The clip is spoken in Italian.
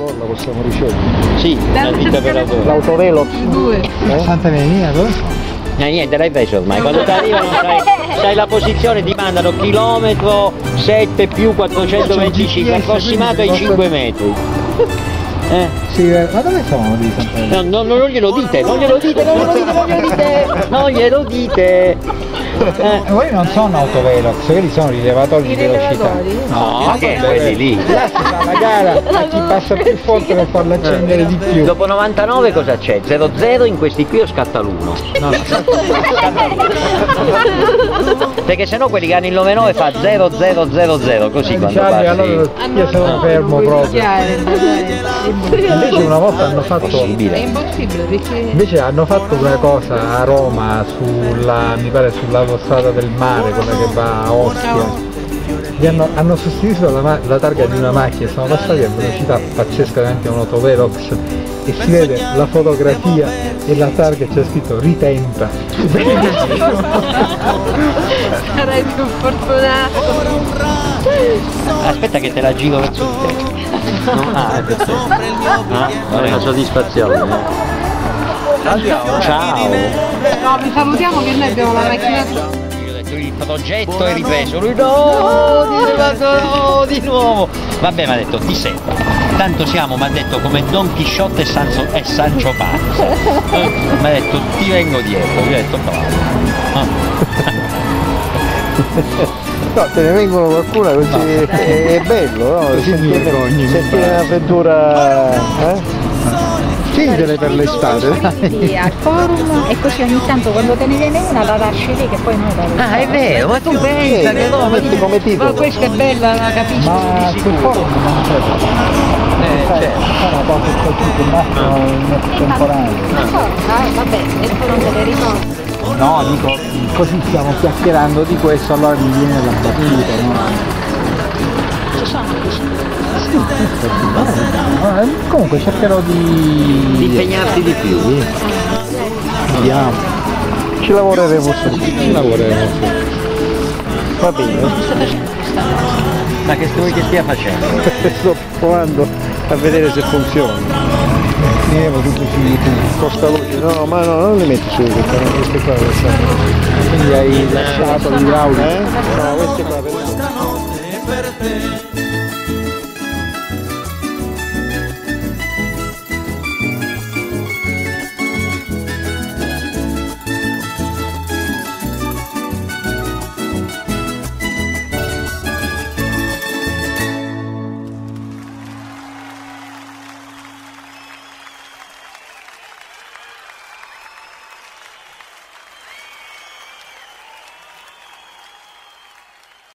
la possiamo ricevere? Sì, una ditta per autovelox. L'autovelox? Santa Venina, dove? Niente, l'hai preso ormai. Quando ti arrivano sai la posizione, ti mandano chilometro 7 più 425 approssimato ai 5 metri. Sì, ma dove sono di Santa Venina? No, non glielo dite, non glielo dite, non glielo dite, non glielo dite, non glielo dite. Quelli non sono autovelox, quelli sono rilevatori di velocità. No, che quelli lì. Là si fa la gara a chi passa più forte per farlo accendere di più. Dopo 99 cosa c'è? 00 in questi qui o scatta l'1? No, scatta l'1. Perché sennò quelli che hanno il 99 fa 0000 così quando passi. Allora io sono fermo proprio. Invece una volta hanno fatto. È impossibile perché. Invece hanno fatto una cosa a Roma mi pare sull'autostrada del mare, quella che va a Ostia. Hanno sostituito la targa di una macchina, sono passati a velocità pazzesca davanti a un autovelox e si vede la fotografia e la targa c'è scritto ritenta. Sarai più fortunato. Aspetta che te la giro verso di te. Ah, è perfetto. È una soddisfazione. Ciao. No, vi salutiamo che noi abbiamo la macchina. Io ho detto il progetto è ripreso. Lui no, di nuovo. Vabbè, mi ha detto ti seguo. Tanto siamo, mi ha detto come Don Chisciotte e Sancho Panza. Mi ha detto ti vengo dietro. Io ho detto bravo. No, te ne vengono qualcuna così è bello, no? Sentire un'avventura. Chiedele per l'estate. Sì, al forum e così ogni tanto quando te ne viene una la lasci lì che poi noi la vediamo. Ah, è vero, ma tu pensa che no, come titolo. Ma questa è bella, la capisci? Ma sul forum non c'è. certo. Sono poche così, massimo in temporaneo. Vabbè, e poi non te le ricordi. No, dico, così stiamo chiacchierando di questo, allora mi viene la battuta, no? Ci sono così. Comunque cercherò di impegnarti di più. Vediamo. Ci lavoreremo su. Va bene. Ma che vuoi che stia facendo? Sto provando a vedere se funziona. Costa luce, no, ma no, non li metti su queste qua. quindi hai lasciato l'idraulico. No, queste qua per